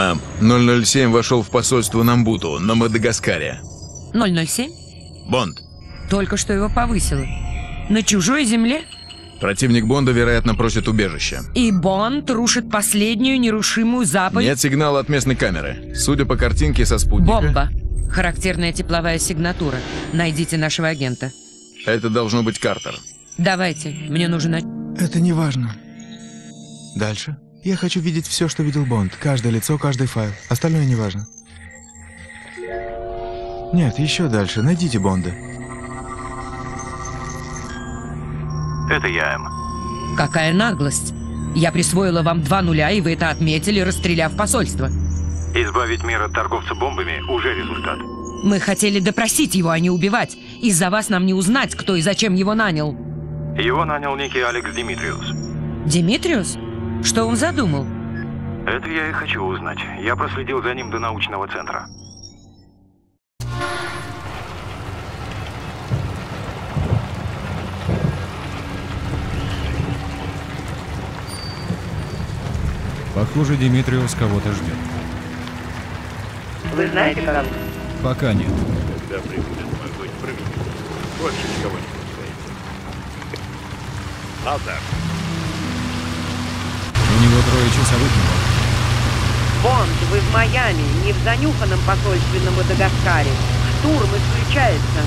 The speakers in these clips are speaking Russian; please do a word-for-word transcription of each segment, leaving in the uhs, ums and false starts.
Мам, ноль ноль семь вошел в посольство Намбуту на Мадагаскаре. ноль ноль семь? Бонд. Только что его повысило. На чужой земле? Противник Бонда, вероятно, просит убежища. И Бонд рушит последнюю нерушимую заповедь? Нет сигнала от местной камеры. Судя по картинке со спутника... Бомба. Характерная тепловая сигнатура. Найдите нашего агента. Это должно быть Картер. Давайте, мне нужен... Это не важно. Дальше. Я хочу видеть все, что видел Бонд. Каждое лицо, каждый файл. Остальное не важно. Нет, еще дальше. Найдите Бонда. Это я, Эм. Какая наглость. Я присвоила вам два нуля, и вы это отметили, расстреляв посольство. Избавить мир от торговца бомбами уже результат. Мы хотели допросить его, а не убивать. Из-за вас нам не узнать, кто и зачем его нанял. Его нанял некий Алекс Димитриус. Димитриус? Что он задумал? Это я и хочу узнать. Я проследил за ним до научного центра. Похоже, Димитриус кого-то ждет. Вы знаете, как? Пока нет. Когда прибудет мой гость правитель, больше никого не пускается. Алтар. У него трое часовых не было. Бонд, вы в Майами, не в занюханном посольстве на Мадагаскаре. Штурм исключается.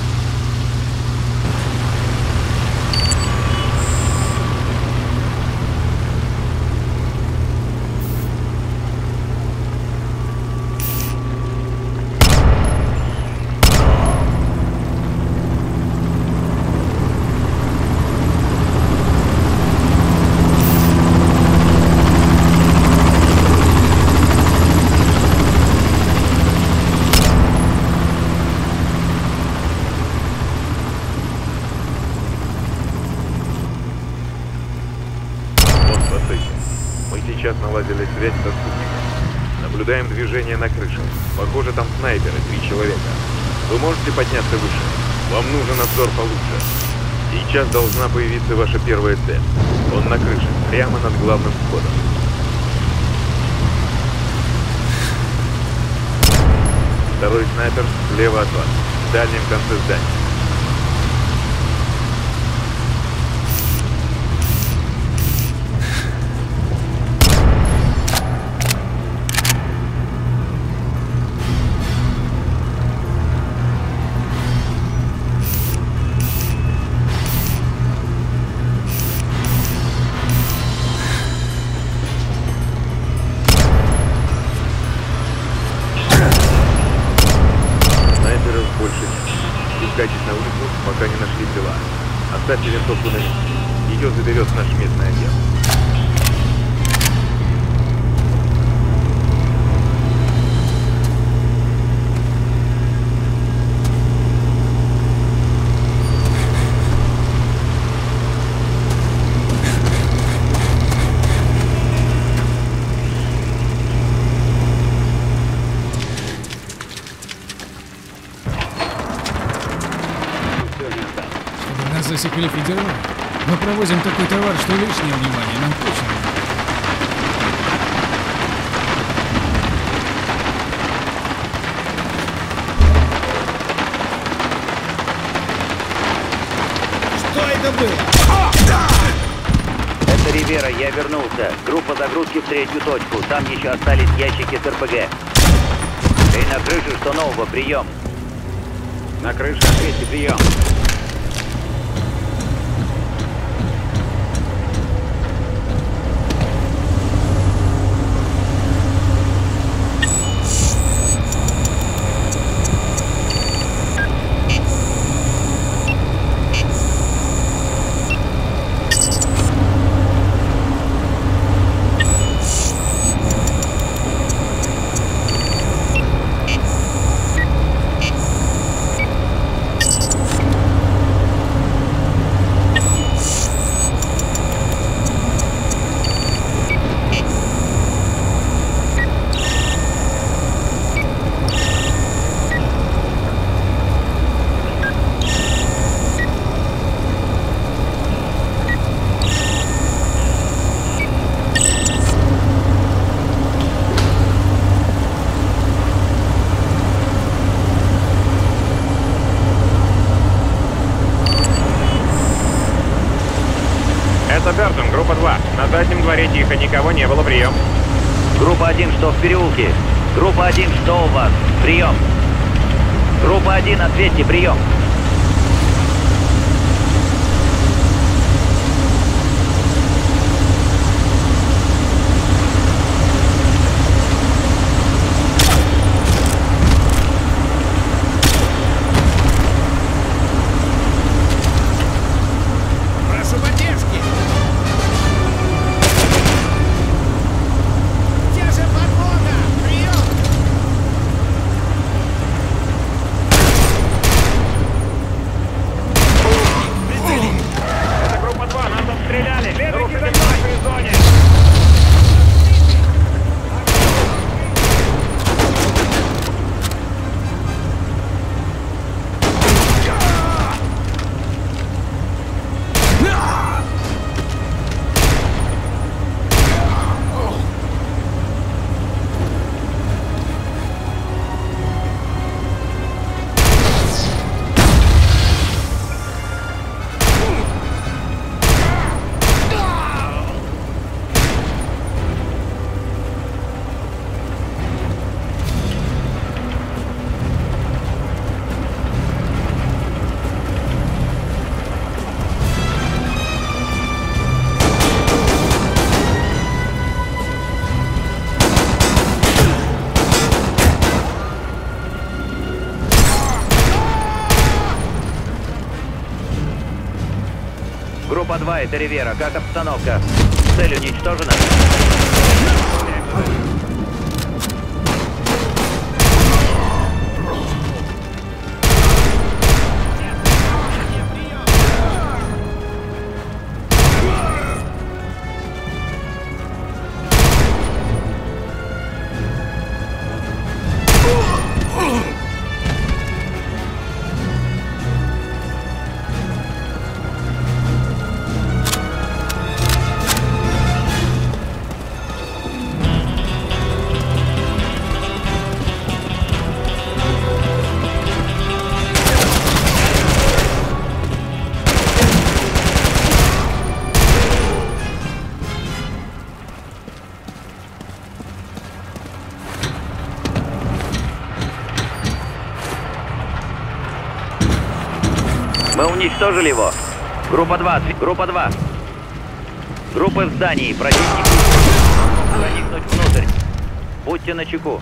Сейчас наладили связь со спутником. Наблюдаем движение на крыше. Похоже, там снайперы, три человека. Вы можете подняться выше? Вам нужен обзор получше. Сейчас должна появиться ваша первая цель. Он на крыше, прямо над главным входом. Второй снайпер слева от вас, в дальнем конце здания. Спускайтесь на улицу, пока не нашли тела. Оставьте винтовку на месте. Ее заберет наш местный агент. Засекли федералы. Мы провозим такой товар, что лишнее внимание нам точно не нужно. Что это было? Это Ривера, я вернулся. Группа загрузки в третью точку. Там еще остались ящики с эр пэ гэ. Ты на крыше, что нового? Прием. На крыше ответьте, прием. заднем дворе тихо, никого не было, прием. Группа один, что в переулке? Группа один, что у вас? Прием. Группа один, ответьте, прием. Прошу поддержки! Где же подмога? Прием! Это группа два, нас обстреляли. Нарушитель в нашей зоне. Группа два, это Ривера. Как обстановка? Цель уничтожена? Мы уничтожили его. Группа два, группа два. Группы в здании, противник. Проникнуть внутрь. Будьте начеку.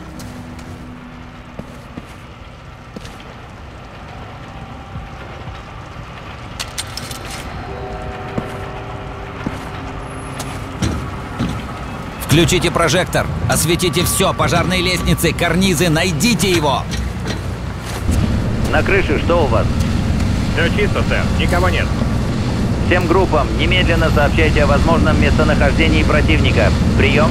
Включите прожектор. Осветите все. Пожарные лестницы, карнизы. Найдите его. На крыше что у вас? Все чисто, сэр. Никого нет. Всем группам немедленно сообщайте о возможном местонахождении противника. Прием.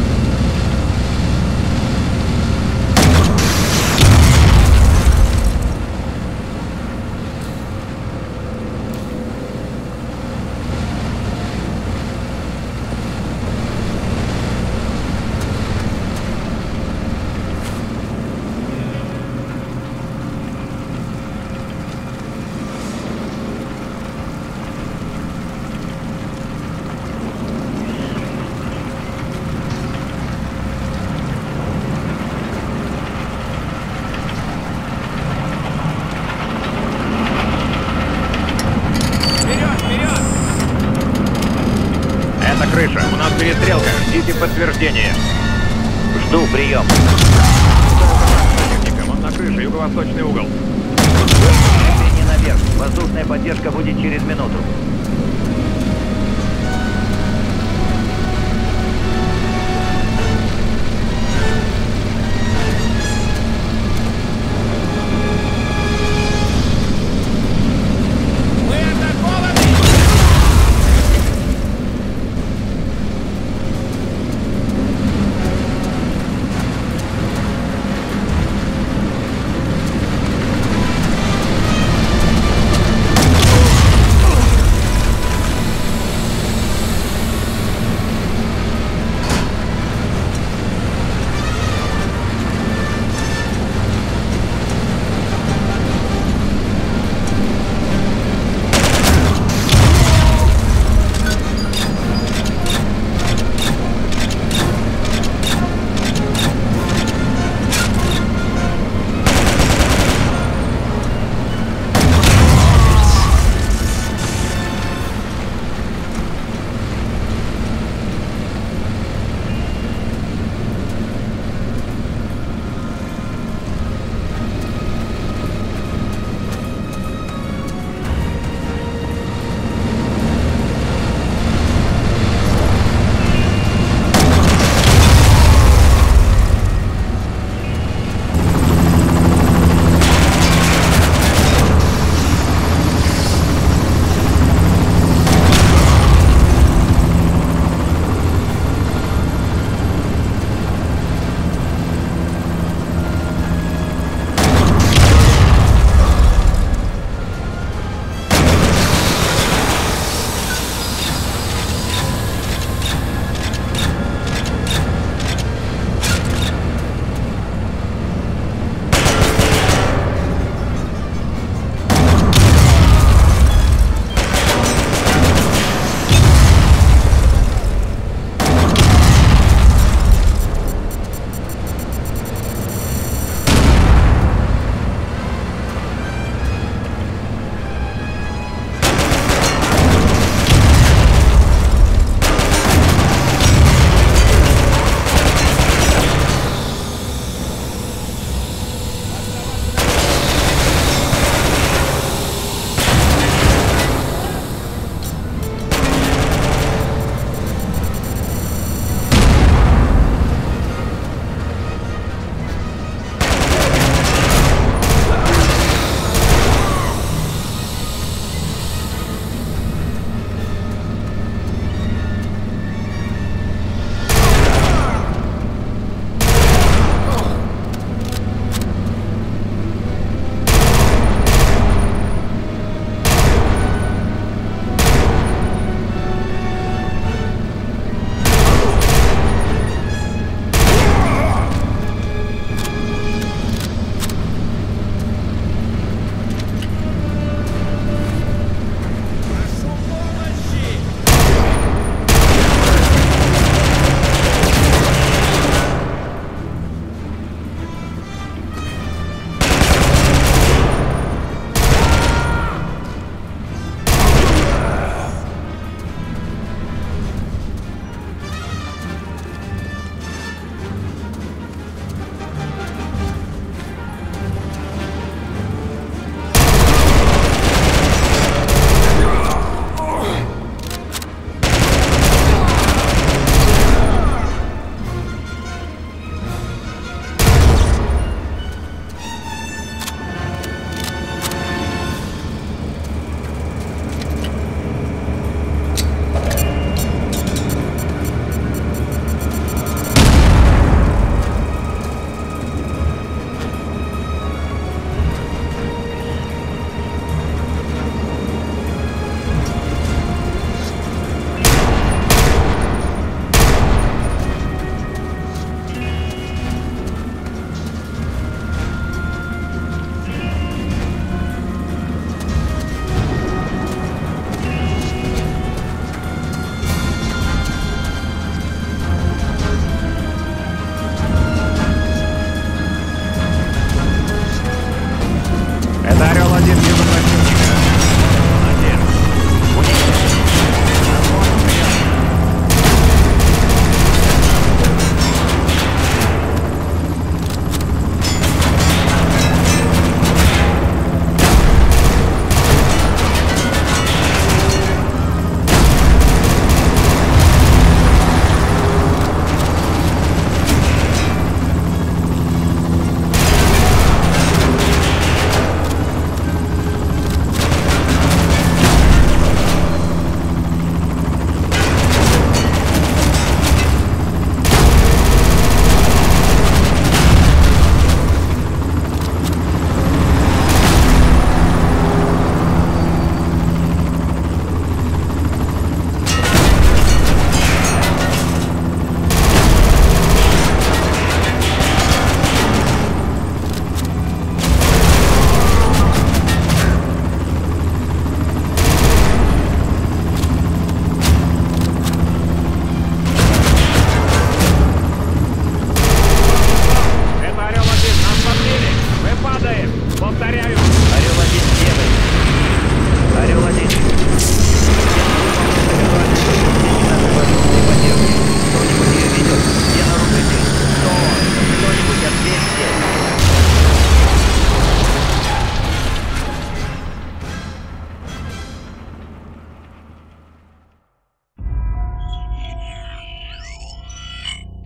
Это крыша. У нас перестрелка. Ждите подтверждения. Жду, прием. Противника. Он на крыше, юго-восточный угол. Движение наверх. Воздушная поддержка будет через минуту. Мы атакованы!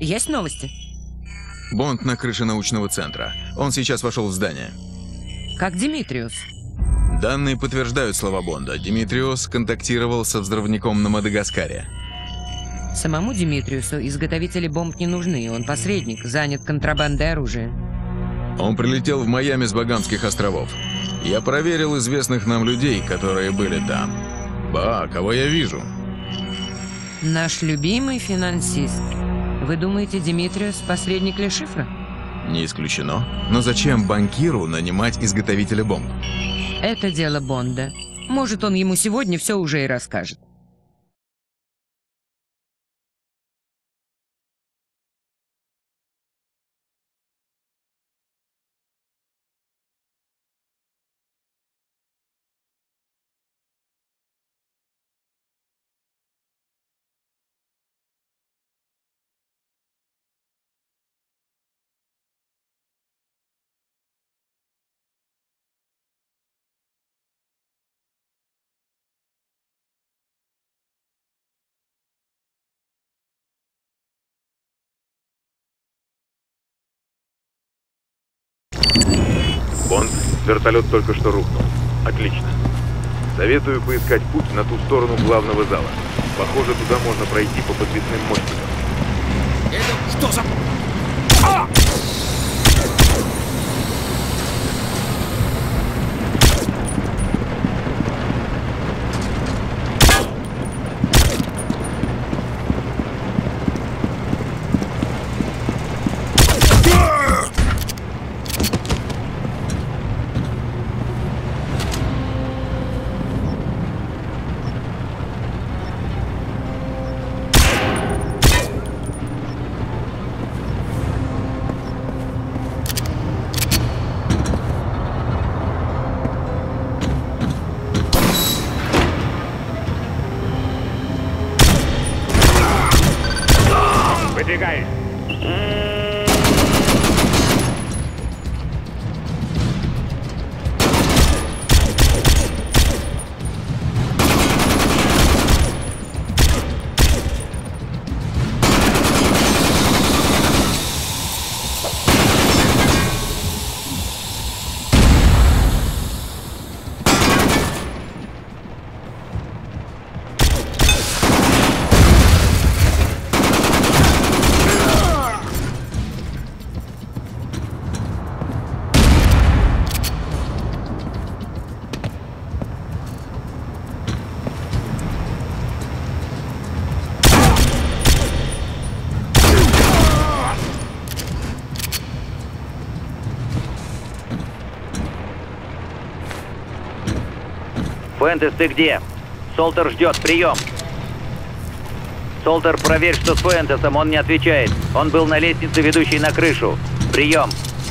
Есть новости? Бонд на крыше научного центра. Он сейчас вошел в здание. Как Димитриус? Данные подтверждают слова Бонда. Димитриус контактировал со взрывником на Мадагаскаре. Самому Димитриусу изготовители бомб не нужны. Он посредник, занят контрабандой оружия. Он прилетел в Майами с Багамских островов. Я проверил известных нам людей, которые были там. Ба, кого я вижу? Наш любимый финансист. Вы думаете, Димитриус посредник Лешифра? Не исключено. Но зачем банкиру нанимать изготовителя бомб? Это дело Бонда. Может, он ему сегодня все уже и расскажет. Бонд, вертолет только что рухнул. Отлично. Советую поискать путь на ту сторону главного зала. Похоже, туда можно пройти по подвесным мостикам. Это что за... А! Выдвигай! Фуэнтес, ты где? Солтер ждет, прием. Солтер, проверь, что с Фуэнтесом, он не отвечает. Он был на лестнице, ведущей на крышу. Прием.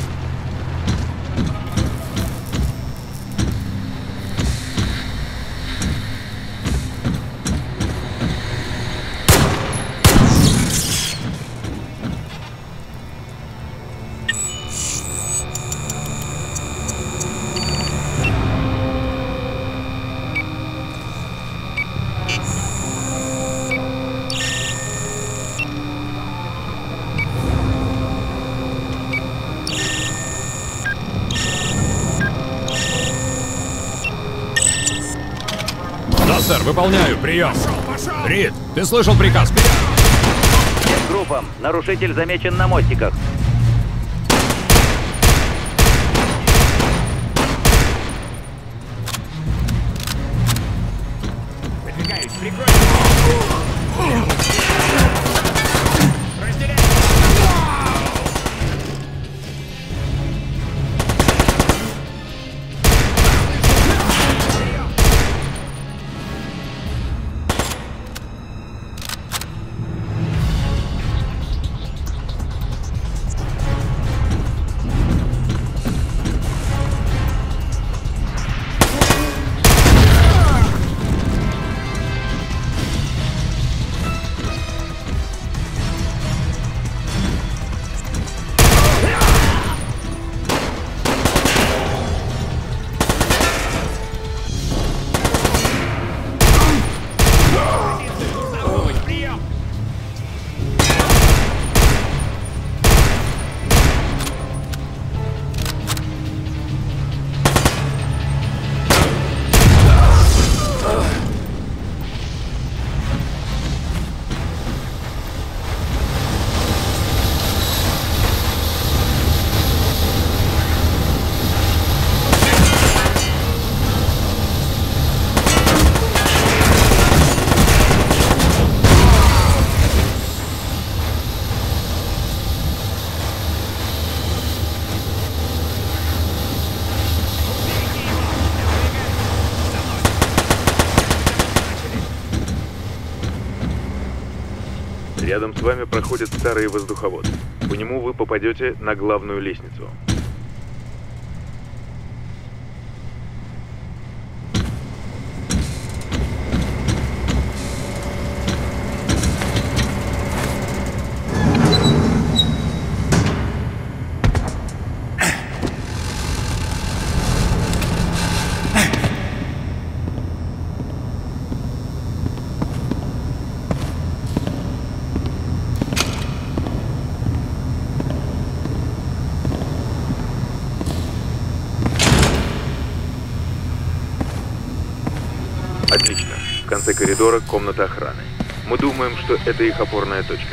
Да, сэр, выполняю, прием. Рид, ты слышал приказ? Всем группам. Нарушитель замечен на мостиках. Выдвигаюсь, прикрой. Разделяй. Рядом с вами проходит старый воздуховод. По нему вы попадете на главную лестницу. Отлично. В конце коридора комната охраны. Мы думаем, что это их опорная точка.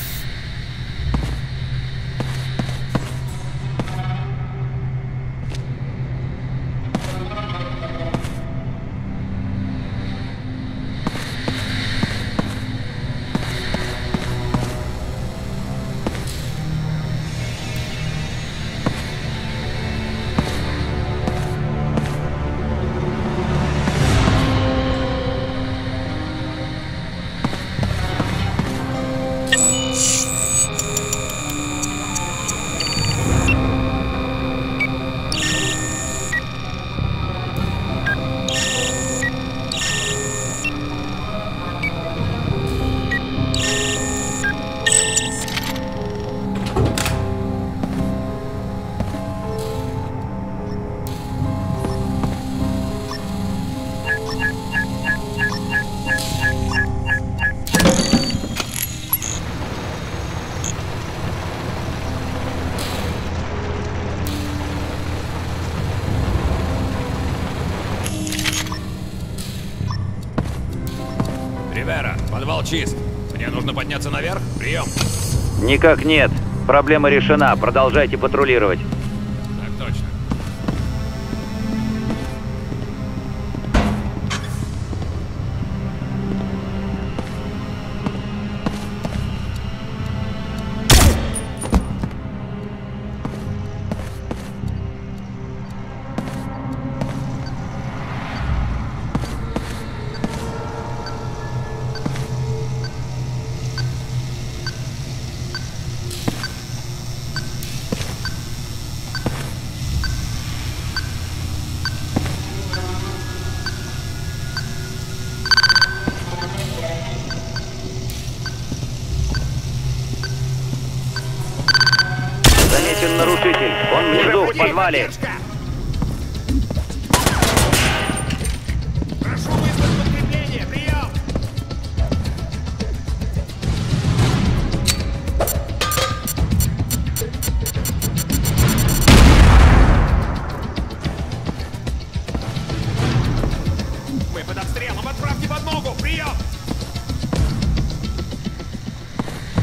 Ривера, подвал чист. Мне нужно подняться наверх. Прием. Никак нет. Проблема решена. Продолжайте патрулировать. Так точно. Заметен нарушитель. Он внизу, в подвале. Прошу вызвать подкрепление. Прием. Мы под обстрелом. Отправьте подмогу. Прием.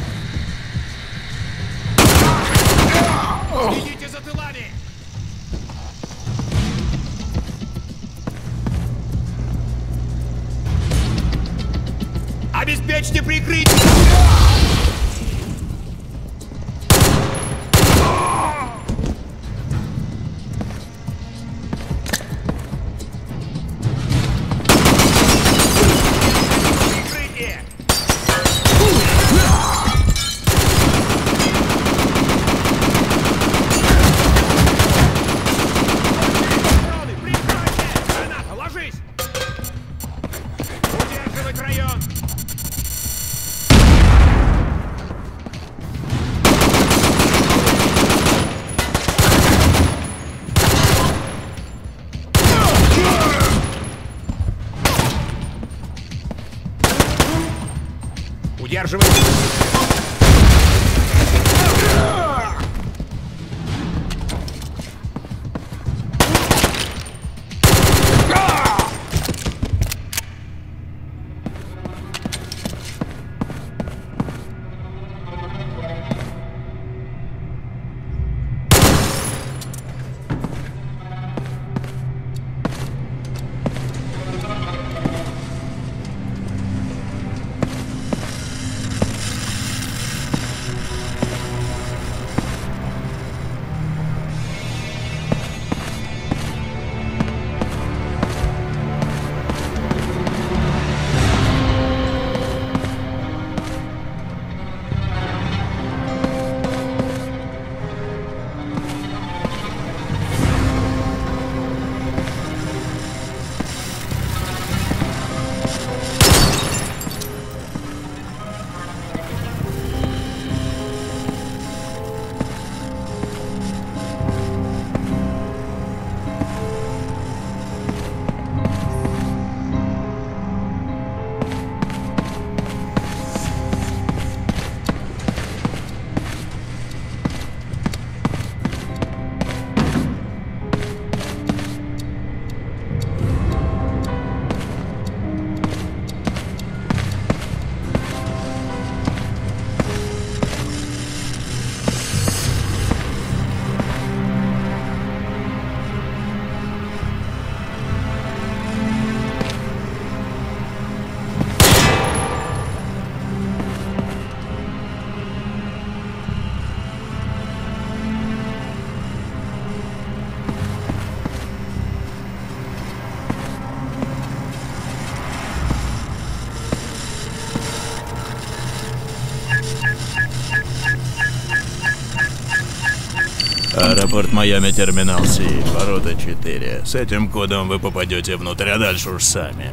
Следите за тылами! Аэропорт Майами, терминал Си, ворота четыре. С этим кодом вы попадете внутрь, а дальше уж сами.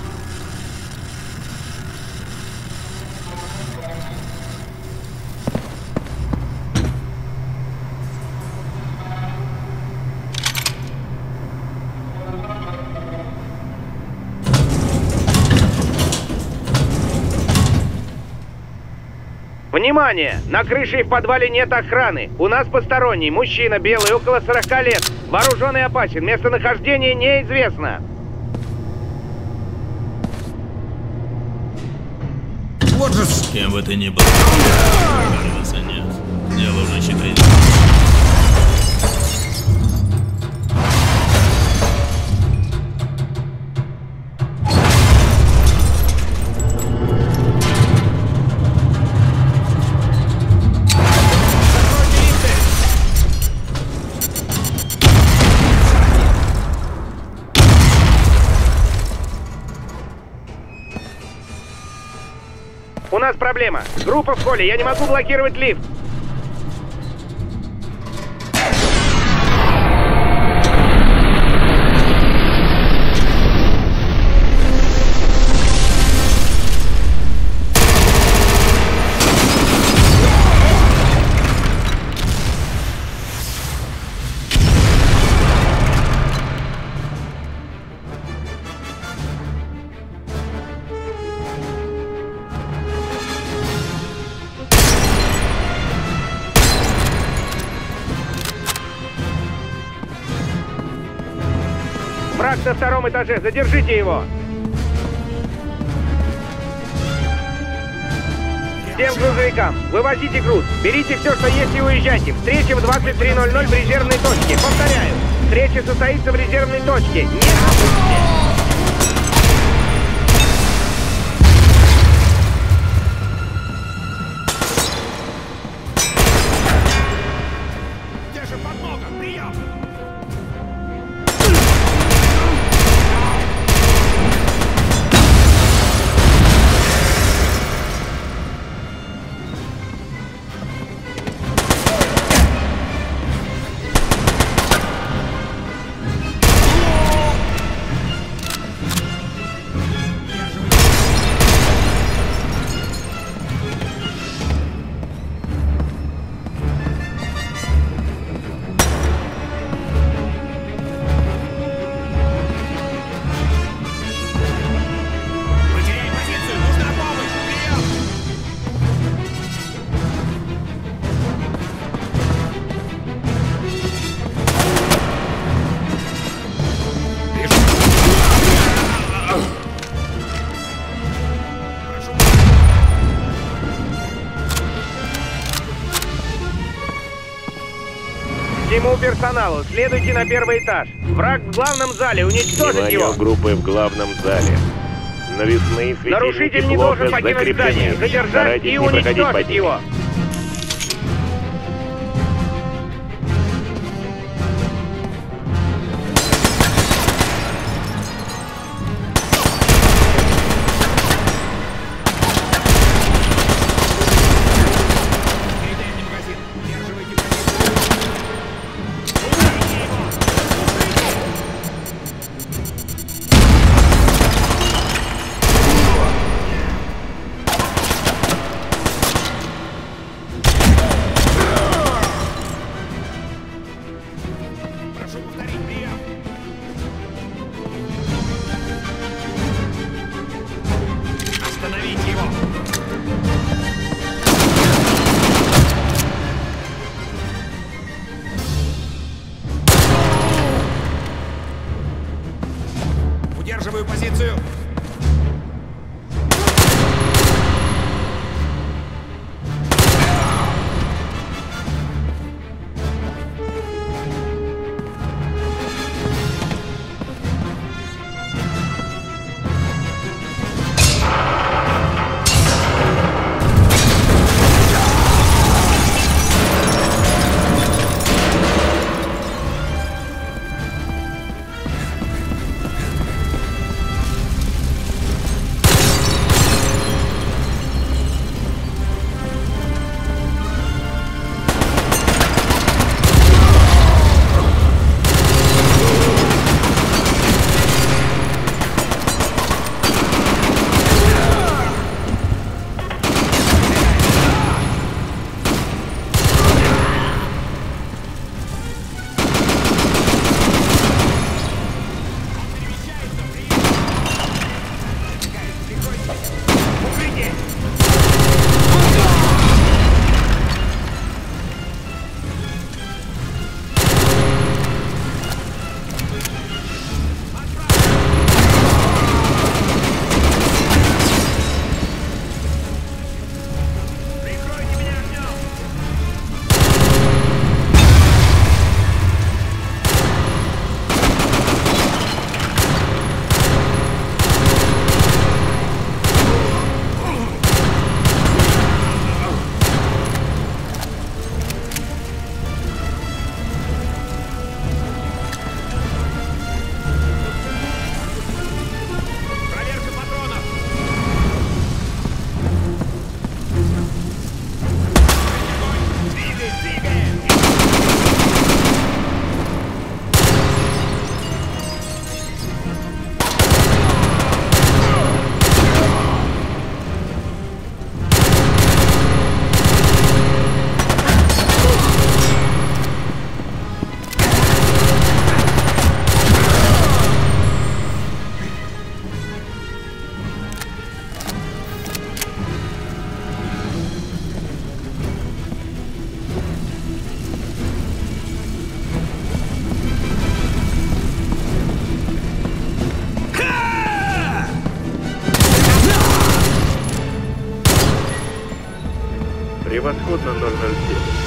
Внимание! На крыше и в подвале нет охраны. У нас посторонний. Мужчина белый, около сорока лет. Вооружен и опасен. Местонахождение неизвестно. Вот же с кем бы ты ни был. Кажется, нет. Дело уже щедрить. У нас проблема. Группа в холле. Я не могу блокировать лифт. Враг на втором этаже. Задержите его. Всем грузовикам. Вывозите груз. Берите все, что есть, и уезжайте. Встреча в двадцать три ноль ноль в резервной точке. Повторяю. Встреча состоится в резервной точке. Не забудьте. Всему персоналу, следуйте на первый этаж. Враг в главном зале, уничтожить его. Группы в главном зале. Навесные светильники Нарушитель не должен покинуть здание. Задержать и уничтожить его. Удерживаю позицию. Превосходно, ноль ноль семь.